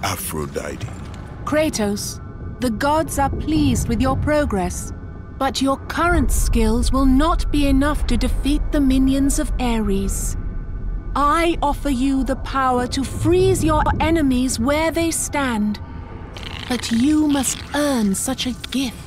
Aphrodite. Kratos, the gods are pleased with your progress, but your current skills will not be enough to defeat the minions of Ares. I offer you the power to freeze your enemies where they stand, but you must earn such a gift.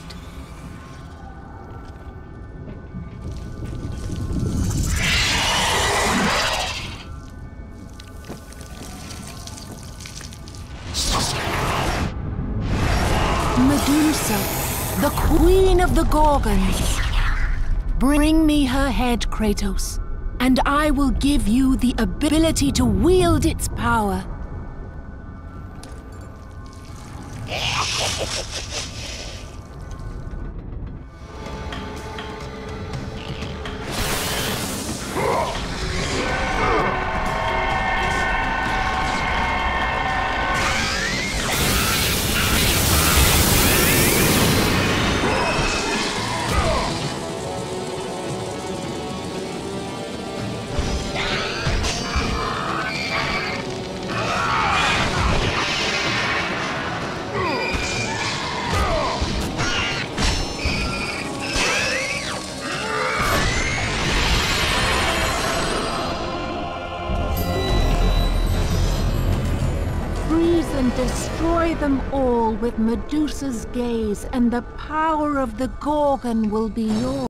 Medusa, the queen of the Gorgons. Bring me her head, Kratos, and I will give you the ability to wield its power. And destroy them all with Medusa's gaze, and the power of the Gorgon will be yours.